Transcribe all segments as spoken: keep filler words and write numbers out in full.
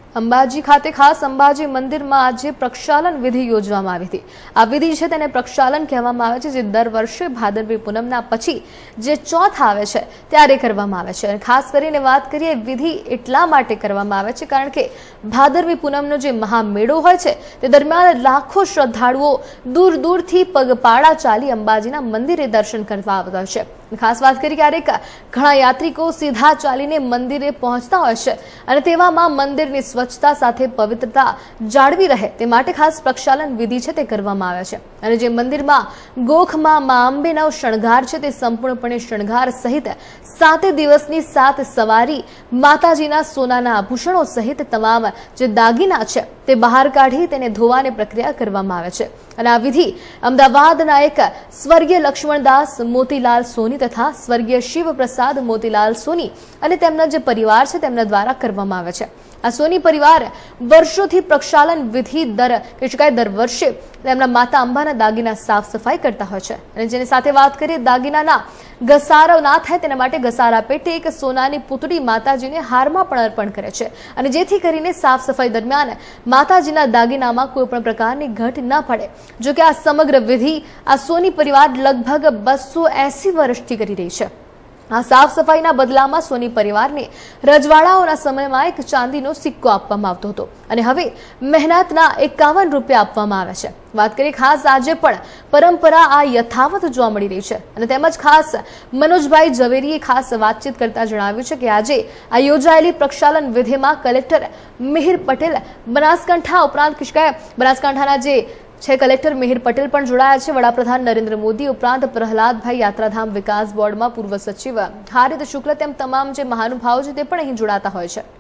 અંબાજી ખાતે ખાસ અંબાજી મંદિરમાં આજે પ્રક્ષાલન વિધિ યોજવામાં આવી હતી। આ વિધિ છે તેને પ્રક્ષાલન કહેવામાં આવે છે, જે દર વર્ષે ભાદરવી પૂનમના પછી જે ચોથ આવે છે ત્યારે કરવામાં આવે છે। અને ખાસ કરીને વાત કરીએ વિધિ એટલા માટે કરવામાં આવે છે કારણ કે ભાદરવી પૂનમનો જે મહામેળો હોય છે તે દરમિયાન લાખો શ્રદ્ધાળુઓ દૂર દૂરથી પગપાળા ચાલી અંબાજીના મંદિરે દર્શન કરવા આવતા હોય છે। ખાસ વાત કરીએ ક્યારેક ઘણા યાત્રિકો સીધા ચાલીને મંદિરે પહોંચતા હોય છે અને તેવામાં મંદિરની સ્વચ્છતા સાથે પવિત્રતા જાળવી રહે તે માટે ખાસ પ્રક્ષાલન વિધિ છે તે કરવામાં આવે છે। અને જે મંદિરમાં ગોખમાં મા અંબેનો શણગાર છે તે સંપૂર્ણપણે શણગાર સહિત સાતે દિવસની સાત સવારી માતાજીના સોનાના આભૂષણો સહિત તમામ જે દાગીના છે તે બહાર કાઢી તેને ધોવાની પ્રક્રિયા કરવામાં આવે છે। અને આ વિધિ અમદાવાદના એક સ્વર્ગીય લક્ષ્મણદાસ મોતીલાલ સોની તથા સ્વર્ગીય શિવપ્રસાદ મોતીલાલ સોની અને તેમના જે પરિવાર છે તેમના દ્વારા કરવામાં આવે છે। આ સોની પરિવાર વર્ષોથી પ્રક્ષાલન વિધિ દર કે શકાય દર વર્ષે તેમના માતા અંબાના દાગીના સાફ સફાઈ કરતા હોય છે। અને જેની સાથે વાત કરીએ દાગીનાના ઘસારો ના થાય તેના માટે ઘસારા પેટે એક સોનાની પુતળી માતાજીને હારમાં પણ અર્પણ કરે છે અને જેથી કરીને સાફ સફાઈ દરમિયાન માતાજીના દાગીનામાં કોઈ પણ પ્રકારની ઘટ ન પડે। જો કે આ સમગ્ર વિધિ આ સોની પરિવાર લગભગ બસો એસી વર્ષથી કરી રહી છે। આ સાફ સફાઈના બદલામાં સોની પરિવારને રજવાડાઓના સમયમાં એક ચાંદીનો સિક્કો આપવામાં આવતો હતો અને હવે મહેનતના એકાવન રૂપિયા આપવામાં આવે છે। વાત કરીએ ખાસ આજે પણ પરંપરા આ યથાવત જોવા મળી રહી છે અને તેમજ ખાસ મનોજભાઈ ઝવેરીએ ખાસ વાતચીત કરતા જણાવ્યું છે કે આજે આ યોજાયેલી પ્રક્ષાલન વિધિમાં કલેક્ટર મિહિર પટેલ બનાસકાંઠા ઉપરાંત કિશકાય બનાસકાંઠાના જે છે કલેક્ટર મિહિર પટેલ પણ જોડાયા છે। વડાપ્રધાન નરેન્દ્ર મોદી ઉપરાંત પ્રહલાદભાઈ યાત્રાધામ વિકાસ બોર્ડમાં પૂર્વ સચિવ હારિત શુક્લ તેમ તમામ જે મહાનુભાવો છે તે પણ અહીં જોડાતા હોય છે।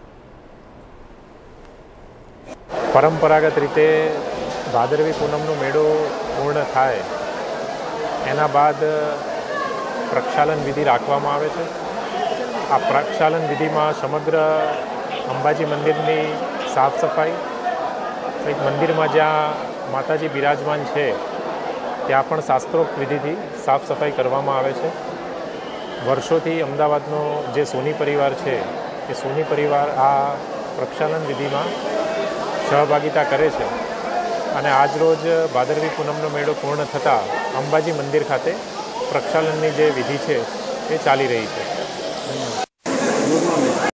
પરંપરાગત રીતે ભાદરવી પૂનમનો મેળો પૂર્ણ થાય એના બાદ પ્રક્ષાલન વિધિ રાખવામાં આવે છે। આ પ્રક્ષાલન વિધિમાં સમગ્ર અંબાજી મંદિરની સાફ સફાઈ, એક મંદિરમાં જ્યાં માતાજી બિરાજમાન છે ત્યાં પણ શાસ્ત્રોક્ત વિધિથી સાફ સફાઈ કરવામાં આવે છે। વર્ષોથી અમદાવાદનો જે સોની પરિવાર છે એ સોની પરિવાર આ પ્રક્ષાલન વિધિમાં સહભાગિતા કરે છે અને આજરોજ ભાદરવી પૂનમનો મેળો પૂર્ણ થતાં અંબાજી મંદિર ખાતે પ્રક્ષાલનની જે વિધિ છે એ ચાલી રહી છે। ધન્યવાદ।